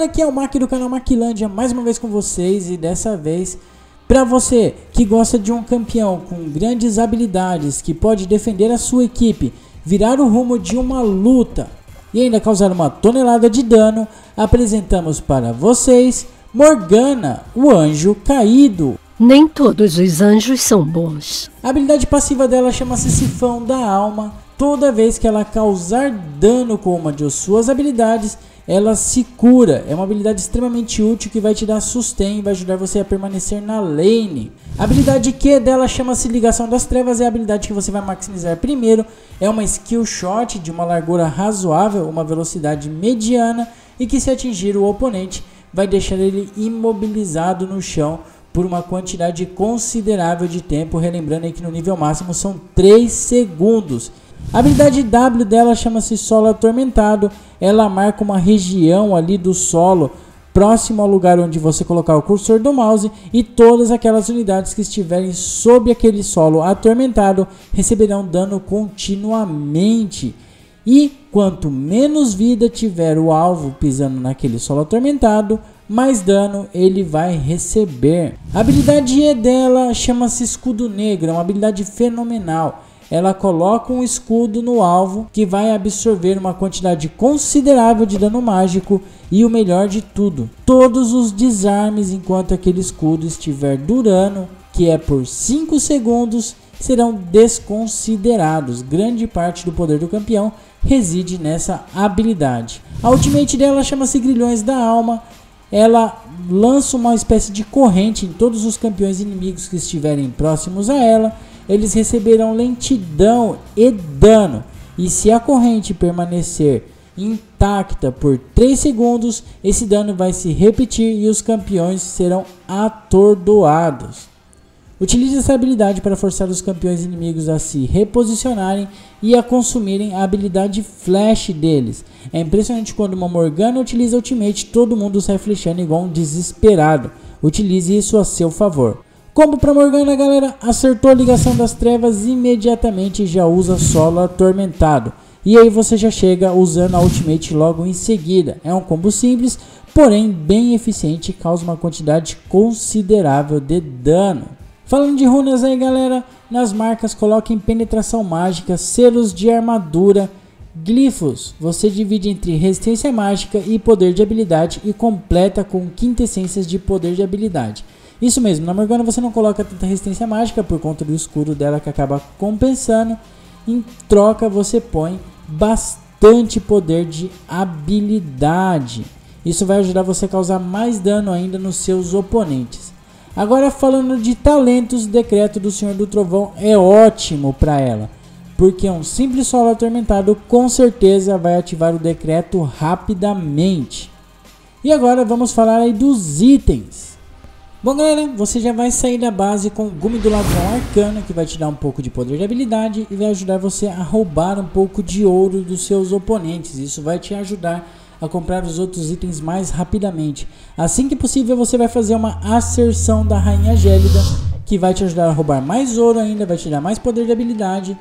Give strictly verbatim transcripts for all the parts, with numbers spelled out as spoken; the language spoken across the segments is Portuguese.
galera, aqui é o Mac do canal Maclândia, mais uma vez com vocês, e dessa vez para você que gosta de um campeão com grandes habilidades, que pode defender a sua equipe, virar o rumo de uma luta e ainda causar uma tonelada de dano, apresentamos para vocês Morgana, o Anjo Caído. Nem todos os anjos são bons. A habilidade passiva dela chama-se Sifão da Alma. Toda vez que ela causar dano com uma de suas habilidades, ela se cura. É uma habilidade extremamente útil que vai te dar sustain e vai ajudar você a permanecer na lane. A habilidade Q dela chama-se Ligação das Trevas. É a habilidade que você vai maximizar primeiro. É uma skill shot de uma largura razoável, uma velocidade mediana, e que se atingir o oponente vai deixar ele imobilizado no chão por uma quantidade considerável de tempo. Relembrando aí que no nível máximo são três segundos. A habilidade W dela chama-se Solo Atormentado. Ela marca uma região ali do solo próximo ao lugar onde você colocar o cursor do mouse, e todas aquelas unidades que estiverem sob aquele solo atormentado receberão dano continuamente. E quanto menos vida tiver o alvo pisando naquele solo atormentado, mais dano ele vai receber. A habilidade E dela chama-se Escudo Negro. É uma habilidade fenomenal. Ela coloca um escudo no alvo que vai absorver uma quantidade considerável de dano mágico, e o melhor de tudo, todos os desarmes enquanto aquele escudo estiver durando, que é por cinco segundos, serão desconsiderados. Grande parte do poder do campeão reside nessa habilidade. A ultimate dela chama-se Grilhões da Alma. Ela lança uma espécie de corrente em todos os campeões inimigos que estiverem próximos a ela. Eles receberão lentidão e dano, e se a corrente permanecer intacta por três segundos, esse dano vai se repetir e os campeões serão atordoados. Utilize essa habilidade para forçar os campeões inimigos a se reposicionarem e a consumirem a habilidade flash deles. É impressionante quando uma Morgana utiliza ultimate, todo mundo sai flechando igual um desesperado. Utilize isso a seu favor. Combo pra Morgana, galera, acertou a Ligação das Trevas, imediatamente já usa Solo Atormentado. E aí você já chega usando a ultimate logo em seguida. É um combo simples, porém bem eficiente e causa uma quantidade considerável de dano. Falando de runas aí, galera, nas marcas coloquem Penetração Mágica, Selos de Armadura, Glifos. Você divide entre Resistência Mágica e Poder de Habilidade e completa com Quintessências de Poder de Habilidade. Isso mesmo, na Morgana você não coloca tanta resistência mágica por conta do escudo dela que acaba compensando. Em troca você põe bastante poder de habilidade. Isso vai ajudar você a causar mais dano ainda nos seus oponentes. Agora, falando de talentos, o Decreto do Senhor do Trovão é ótimo para ela, porque um simples solo atormentado com certeza vai ativar o decreto rapidamente. E agora vamos falar aí dos itens. Bom, galera, você já vai sair da base com o Gume do Ladrão Arcano, que vai te dar um pouco de poder de habilidade e vai ajudar você a roubar um pouco de ouro dos seus oponentes. Isso vai te ajudar a comprar os outros itens mais rapidamente. Assim que possível, você vai fazer uma asserção da Rainha Gélida, que vai te ajudar a roubar mais ouro ainda, vai te dar mais poder de habilidade.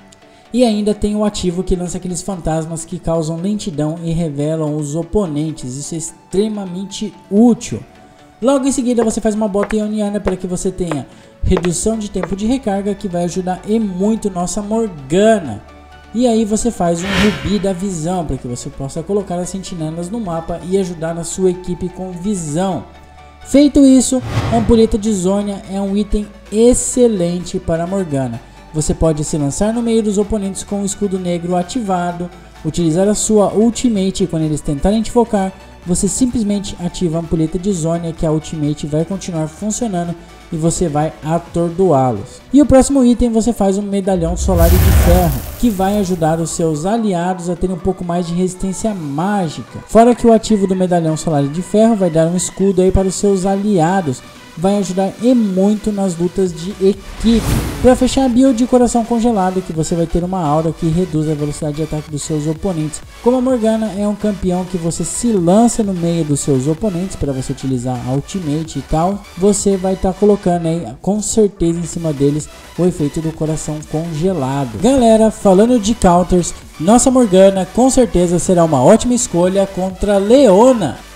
E ainda tem o ativo que lança aqueles fantasmas que causam lentidão e revelam os oponentes. Isso é extremamente útil. Logo em seguida você faz uma bota ioniana para que você tenha redução de tempo de recarga, que vai ajudar e muito nossa Morgana. E aí você faz um rubi da visão para que você possa colocar as sentinelas no mapa e ajudar a sua equipe com visão. Feito isso, a ampulheta de Zônia é um item excelente para a Morgana. Você pode se lançar no meio dos oponentes com o escudo negro ativado, utilizar a sua ultimate e quando eles tentarem te focar, você simplesmente ativa a ampulheta de Zônia, que a ultimate vai continuar funcionando e você vai atordoá-los. E o próximo item você faz um medalhão solar de ferro, que vai ajudar os seus aliados a terem um pouco mais de resistência mágica. Fora que o ativo do medalhão solar de ferro vai dar um escudo aí para os seus aliados, vai ajudar e muito nas lutas de equipe. Para fechar a build de Coração Congelado, que você vai ter uma aura que reduz a velocidade de ataque dos seus oponentes. Como a Morgana é um campeão que você se lança no meio dos seus oponentes para você utilizar a ultimate e tal, você vai estar tá colocando aí com certeza em cima deles o efeito do Coração Congelado. Galera, falando de counters, nossa Morgana com certeza será uma ótima escolha contra Leona.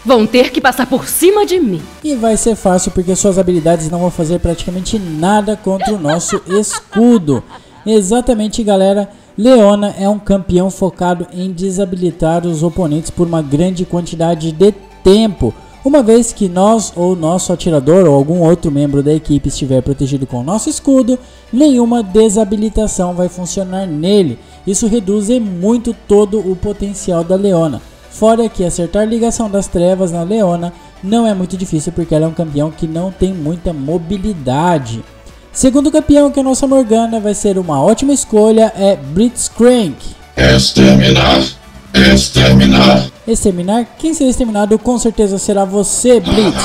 Vão ter que passar por cima de mim. E vai ser fácil porque suas habilidades não vão fazer praticamente nada contra o nosso escudo. Exatamente, galera. Leona é um campeão focado em desabilitar os oponentes por uma grande quantidade de tempo. Uma vez que nós ou nosso atirador ou algum outro membro da equipe estiver protegido com o nosso escudo, nenhuma desabilitação vai funcionar nele. Isso reduz muito todo o potencial da Leona. Fora que acertar ligação das trevas na Leona não é muito difícil porque ela é um campeão que não tem muita mobilidade. Segundo campeão que a nossa Morgana vai ser uma ótima escolha é Blitzcrank. Exterminar, exterminar. Exterminar? Quem será exterminado com certeza será você, Blitz.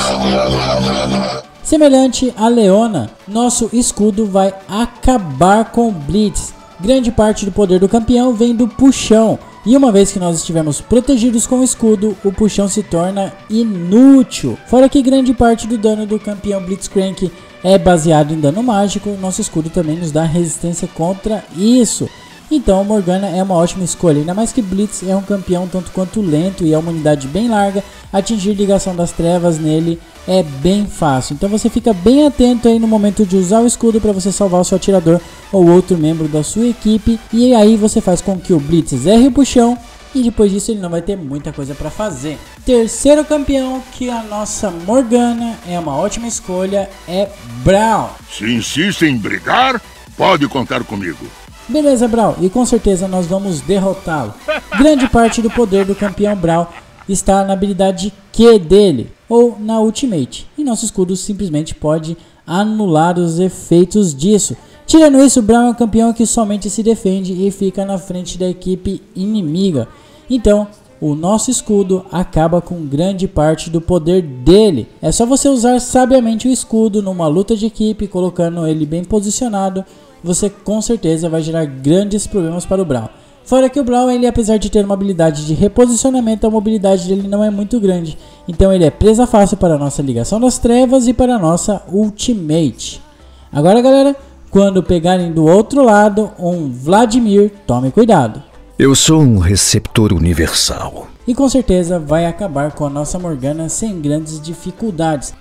Semelhante a Leona, nosso escudo vai acabar com Blitz. Grande parte do poder do campeão vem do puxão. E uma vez que nós estivermos protegidos com o escudo, o puxão se torna inútil. Fora que grande parte do dano do campeão Blitzcrank é baseado em dano mágico, nosso escudo também nos dá resistência contra isso. Então Morgana é uma ótima escolha, ainda mais que Blitz é um campeão tanto quanto lento e é uma unidade bem larga, atingir ligação das trevas nele é bem fácil. Então você fica bem atento aí no momento de usar o escudo para você salvar o seu atirador ou outro membro da sua equipe, e aí você faz com que o Blitz erre o puxão e depois disso ele não vai ter muita coisa para fazer. Terceiro campeão que a nossa Morgana é uma ótima escolha é Brawl. Se insiste em brigar, pode contar comigo. Beleza, Brawl, e com certeza nós vamos derrotá-lo. Grande parte do poder do campeão Brawl está na habilidade Q dele, ou na Ultimate, e nosso escudo simplesmente pode anular os efeitos disso. Tirando isso, Brawl é um campeão que somente se defende e fica na frente da equipe inimiga. Então, o nosso escudo acaba com grande parte do poder dele. É só você usar sabiamente o escudo numa luta de equipe, colocando ele bem posicionado. Você com certeza vai gerar grandes problemas para o Brawl. Fora que o Brawl, ele, apesar de ter uma habilidade de reposicionamento, a mobilidade dele não é muito grande. Então ele é presa fácil para a nossa ligação das trevas e para a nossa Ultimate. Agora, galera, quando pegarem do outro lado um Vladimir, tome cuidado. Eu sou um receptor universal. E com certeza vai acabar com a nossa Morgana sem grandes dificuldades.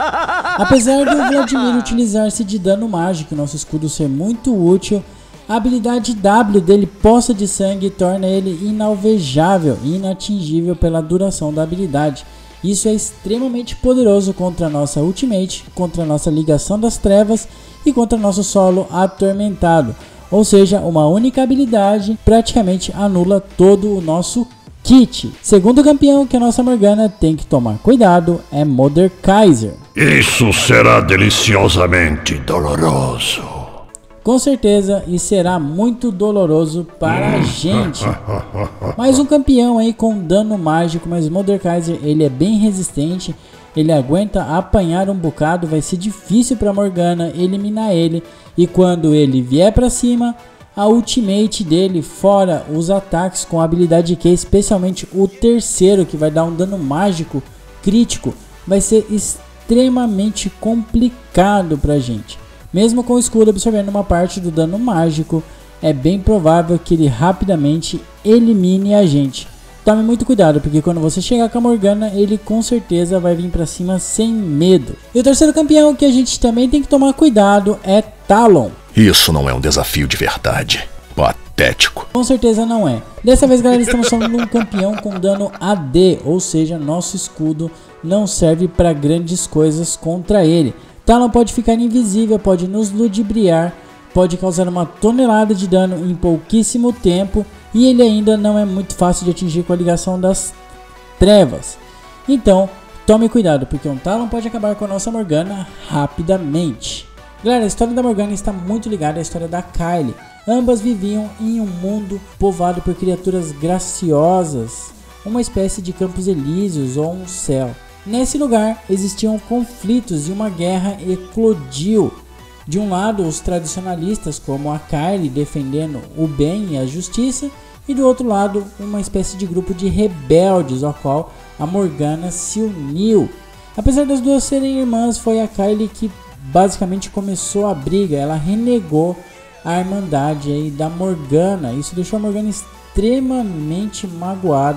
Apesar do Vladimir utilizar-se de dano mágico e nosso escudo ser muito útil, a habilidade W dele, Poça de Sangue, torna ele inalvejável e inatingível pela duração da habilidade. Isso é extremamente poderoso contra a nossa Ultimate, contra a nossa Ligação das Trevas e contra nosso solo atormentado. Ou seja, uma única habilidade praticamente anula todo o nosso kit. Segundo campeão que a nossa Morgana tem que tomar cuidado é Mordekaiser. Isso será deliciosamente doloroso. Com certeza, e será muito doloroso para a gente. Mais um campeão aí com dano mágico, mas Mordekaiser ele é bem resistente. Ele aguenta apanhar um bocado, vai ser difícil para Morgana eliminar ele. E quando ele vier para cima, a ultimate dele, fora os ataques com a habilidade Q, especialmente o terceiro, que vai dar um dano mágico crítico, vai ser extremamente complicado pra gente. Mesmo com o escudo absorvendo uma parte do dano mágico, é bem provável que ele rapidamente elimine a gente. Tome muito cuidado, porque quando você chegar com a Morgana, ele com certeza vai vir pra cima sem medo. E o terceiro campeão que a gente também tem que tomar cuidado é Talon. Isso não é um desafio de verdade. Patético. Com certeza não é. Dessa vez, galera, estamos falando de um campeão com dano A D, ou seja, nosso escudo não serve para grandes coisas contra ele. Talon pode ficar invisível, pode nos ludibriar, pode causar uma tonelada de dano em pouquíssimo tempo. E ele ainda não é muito fácil de atingir com a ligação das trevas. Então, tome cuidado, porque um Talon pode acabar com a nossa Morgana rapidamente. Galera, a história da Morgana está muito ligada à história da Kylie. Ambas viviam em um mundo povoado por criaturas graciosas, uma espécie de Campos Elíseos ou um céu. Nesse lugar existiam conflitos e uma guerra eclodiu. De um lado, os tradicionalistas, como a Kylie, defendendo o bem e a justiça, e do outro lado, uma espécie de grupo de rebeldes, ao qual a Morgana se uniu. Apesar das duas serem irmãs, foi a Kylie que basicamente começou a briga. Ela renegou a irmandade aí da Morgana. Isso deixou a Morgana extremamente magoada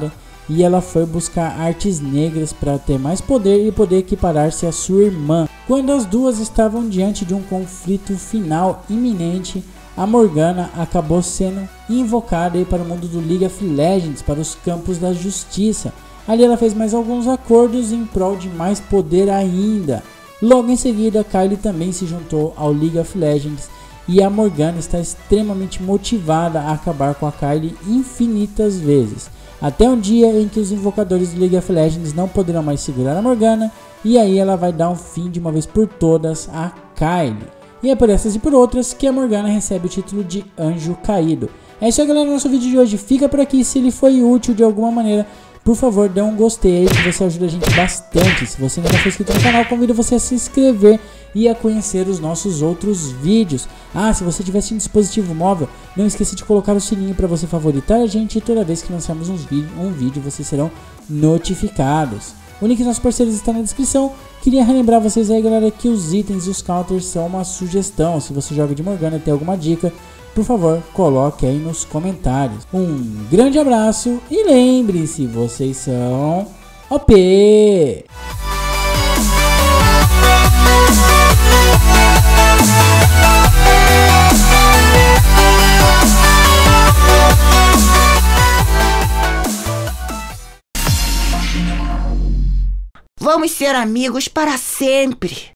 e ela foi buscar artes negras para ter mais poder e poder equiparar-se à sua irmã. Quando as duas estavam diante de um conflito final iminente, a Morgana acabou sendo invocada aí para o mundo do League of Legends, para os campos da justiça. Ali ela fez mais alguns acordos em prol de mais poder ainda. Logo em seguida, Kylie também se juntou ao League of Legends e a Morgana está extremamente motivada a acabar com a Kylie infinitas vezes, até um dia em que os invocadores do League of Legends não poderão mais segurar a Morgana, e aí ela vai dar um fim de uma vez por todas a Kylie. E é por essas e por outras que a Morgana recebe o título de Anjo Caído. É isso aí, galera, nosso vídeo de hoje fica por aqui. Se ele foi útil de alguma maneira, por favor, dê um gostei aí, que você ajuda a gente bastante. Se você ainda não for inscrito no canal, convido você a se inscrever e a conhecer os nossos outros vídeos. Ah, se você tivesse um dispositivo móvel, não esqueça de colocar o sininho para você favoritar a gente, e toda vez que lançarmos uns vídeo, um vídeo, vocês serão notificados. O link dos nossos parceiros está na descrição. Queria relembrar vocês aí, galera, que os itens e os counters são uma sugestão. Se você joga de Morgana e tem alguma dica, por favor, coloque aí nos comentários. Um grande abraço e lembre-se, vocês são O P! Vamos ser amigos para sempre.